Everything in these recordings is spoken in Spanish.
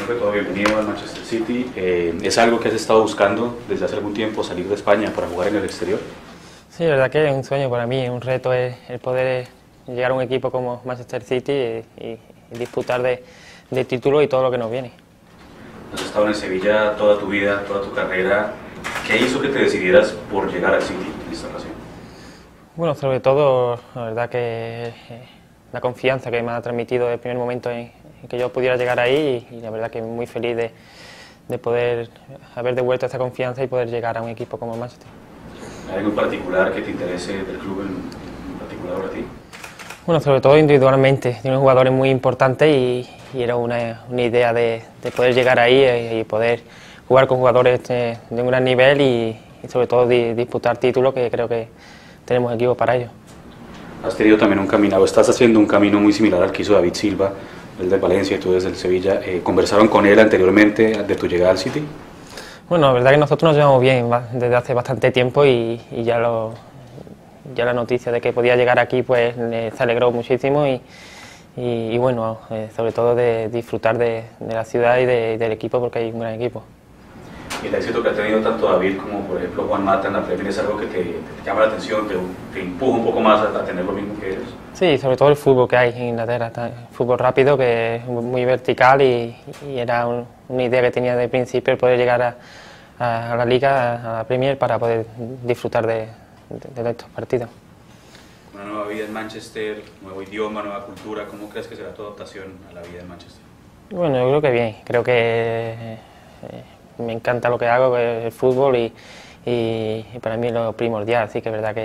Creo que todo bienvenido al Manchester City. ¿Es algo que has estado buscando desde hace algún tiempo, salir de España para jugar en el exterior? Sí, la verdad que es un sueño para mí, un reto es el poder llegar a un equipo como Manchester City y disfrutar de títulos y todo lo que nos viene. Has estado en Sevilla toda tu vida, toda tu carrera. ¿Qué hizo que te decidieras por llegar al City en esta ocasión? Bueno, sobre todo, la verdad que la confianza que me ha transmitido desde el primer momento en que yo pudiera llegar ahí y la verdad que muy feliz de poder haber devuelto esa confianza y poder llegar a un equipo como Manchester. ¿Hay algo en particular que te interese del club en particular para ti? Bueno, sobre todo individualmente, tiene jugadores muy importantes y era una idea de poder llegar ahí y poder jugar con jugadores de un gran nivel y sobre todo disputar títulos, que creo que tenemos equipo para ello. Has tenido también un camino, o estás haciendo un camino muy similar al que hizo David Silva, el de Valencia y tú desde el Sevilla. ¿Conversaron con él anteriormente de tu llegada al City? Bueno, la verdad que nosotros nos llevamos bien desde hace bastante tiempo y ya la noticia de que podía llegar aquí pues se alegró muchísimo y bueno, sobre todo de disfrutar de la ciudad y del equipo, porque hay un gran equipo. ¿Y el éxito que ha tenido tanto David como por ejemplo Juan Mata en la Premier es algo que te llama la atención, te empuja un poco más a tener lo mismo que ellos? Sí, sobre todo el fútbol que hay en Inglaterra, fútbol rápido, que es muy vertical y era una idea que tenía de principio el poder llegar a la Liga, a la Premier, para poder disfrutar de estos partidos. Una nueva vida en Manchester, nuevo idioma, nueva cultura, ¿cómo crees que será tu adaptación a la vida en Manchester? Bueno, yo creo que bien, creo que me encanta lo que hago, que es el fútbol y para mí es lo primordial, así que es verdad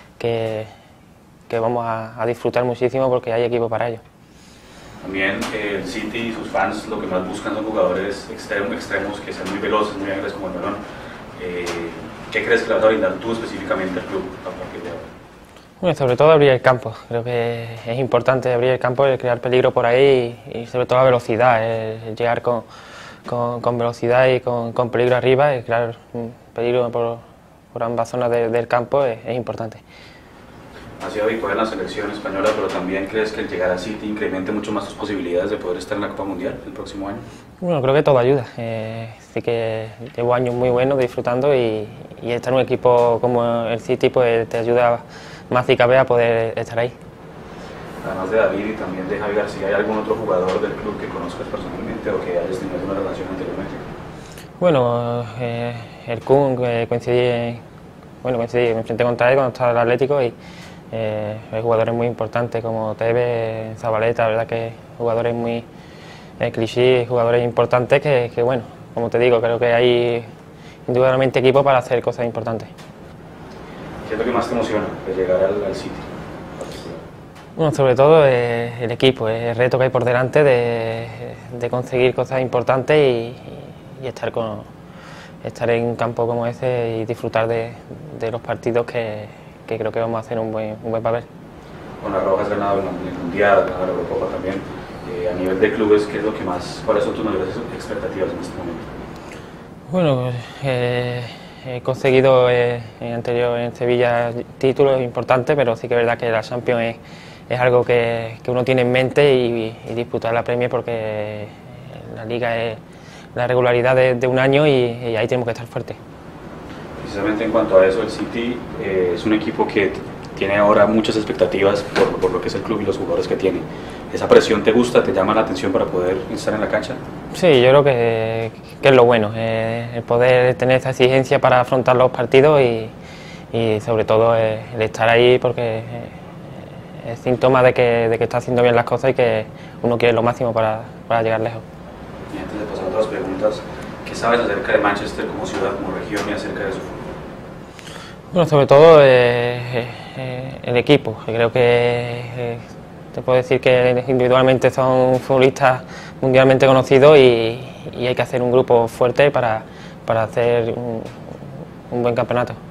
que vamos a disfrutar muchísimo porque hay equipo para ello. También el City y sus fans lo que más buscan son jugadores extremos que sean muy veloces, muy ágiles como el balón. ¿Qué crees que le vas a brindar tú específicamente al club a partir de ahora? Bueno, sobre todo abrir el campo, creo que es importante abrir el campo, el crear peligro por ahí y sobre todo la velocidad, el llegar con velocidad y con peligro arriba y crear peligro por ambas zonas del campo es importante. Ha sido habitual en la selección española, pero también crees que el llegar a City incremente mucho más tus posibilidades de poder estar en la Copa Mundial el próximo año. Bueno, creo que todo ayuda. Sí que llevo años muy buenos disfrutando y estar en un equipo como el City pues te ayuda más y cabe a poder estar ahí. Además de David y también de Javi García, ¿hay algún otro jugador del club que conozcas personalmente o que hayas tenido alguna relación anteriormente? Bueno, el Kun, coincidí, me enfrenté contra él cuando estaba en el Atlético y hay jugadores muy importantes como Tevez, Zabaleta, la verdad que jugadores muy clichés, jugadores importantes que bueno, como te digo, creo que hay indudablemente equipo para hacer cosas importantes. ¿Qué es lo que más te emociona de llegar al City? Bueno, sobre todo el equipo, el reto que hay por delante de conseguir cosas importantes y estar en un campo como ese y disfrutar de los partidos que creo que vamos a hacer un buen papel. Con la Roja has ganado el Mundial, has ganado la Eurocopa también. A nivel de clubes, ¿qué es lo que más, cuáles son tus mayores expectativas en este momento? Bueno, he conseguido en Sevilla títulos importantes, pero sí que es verdad que la Champions es algo que uno tiene en mente y disputar la Premier porque la Liga es la regularidad de un año y ahí tenemos que estar fuertes. Precisamente en cuanto a eso, el City es un equipo que tiene ahora muchas expectativas por lo que es el club y los jugadores que tiene. ¿Esa presión te gusta, te llama la atención para poder estar en la cancha? Sí, yo creo que es lo bueno, el poder tener esa exigencia para afrontar los partidos y sobre todo el estar ahí porque es síntoma de que está haciendo bien las cosas y que uno quiere lo máximo para llegar lejos. Y antes de pasar a otras preguntas, ¿qué sabes acerca de Manchester como ciudad, como región y acerca de su fútbol? Bueno, sobre todo el equipo. Creo que te puedo decir que individualmente son futbolistas mundialmente conocidos y hay que hacer un grupo fuerte para hacer un buen campeonato.